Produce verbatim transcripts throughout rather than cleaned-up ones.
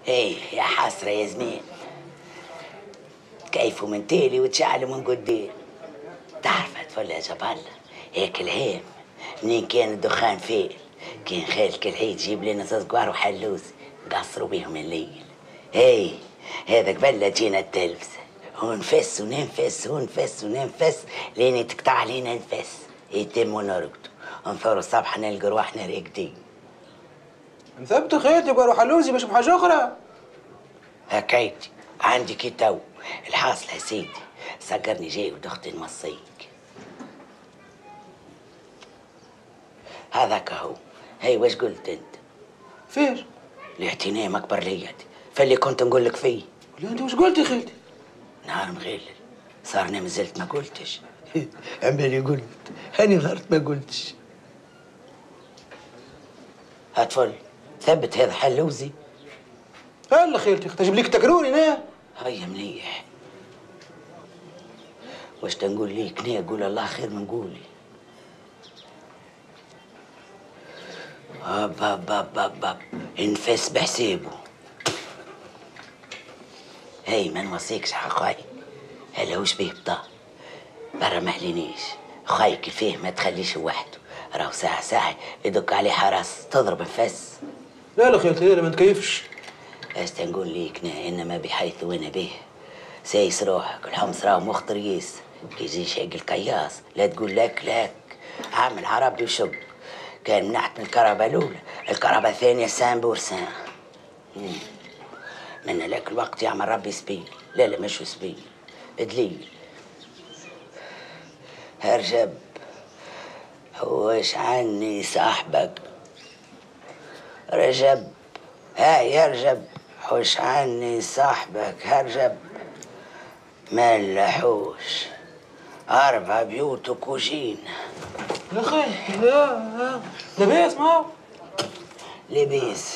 ايه يا حسرة يا زميل، كيفوا من تالي وتشعلوا من قدام. تعرف هتفل يا جبل، هيك الهيم منين كان الدخان فيه، كان خالك الحيد جيب لنا زازقوار وحلوس قصروا بيهم الليل. هي هذا قبل جينا التلفزة ونفس وننفس ونفس وننفس لين تقطع علينا نفس يتم ونرقدوا ونثوروا الصبح نلقوا رواحنا راقدين. نثبتوا خيتي وقاروا حلوزي باش بحاجة أخرى. هكايتي عندي كي تو الحاصل يا سيدي، سكرني جاي ودختي نوصيك. هذاك هو. هي واش قلت انت؟ فيش؟ الاعتنام اكبر ليا فاللي كنت نقول لك فيه. ولا انت واش قلت يا خالتي؟ نهار مغلل صارني مازلت ما قلتش. عمالي قلت هاني ظهرت ما قلتش. هاتفل ثبت هذا حلوزي. هلا خالتي تجيب لك تكروني انا. هيا مليح. واش تنقول ليك نيا قول الله خير من قولي. هب هب هب هب هب انفس بحسابه. هي ما نوصيكش حقاي، هلا وش بيه بطا برا ما حلينيش خايك فيه ما تخليش وحده، راهو ساعة ساعة يدق عليه حرس تضرب الفس. لا لا خالتي لا ما نتكيفش. اش تنقول ليك انما بحيث وانا به سايس روحك الحمص راهو مخطر ياس، كي يجي شاق القياس لا تقول لك لك عامل عربي وشق. كان منحت من الكهرباء الاولى الكهرباء الثانيه سان بورسان. من لك الوقت يعمل ربي سبيل. لا لا مش سبيل دليل. هرجب هوش عني صاحبك رجب. هاي يرجب حوش عني صاحبك هرجب ملحوش أربع بيوت وكوجين. يا خالتي لا لاباس ما هو لبيس.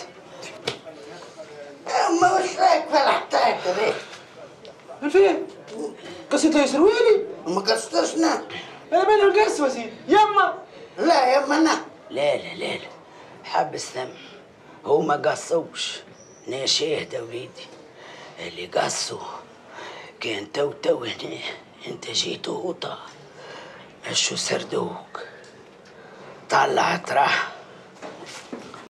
أما وش رايك في الحطاك هذي؟ الفين؟ قصيت لي سروالي؟ ما قصتشنا. أنا مالي القسوة سيدي يما. لا يما أنا. لا لا لا لا حبس ثم هو ما قصوش. أنا شاهد وليدي اللي قصوا كان تو تو هنا أنت جيت وطا مشوا سردوك طلعت راح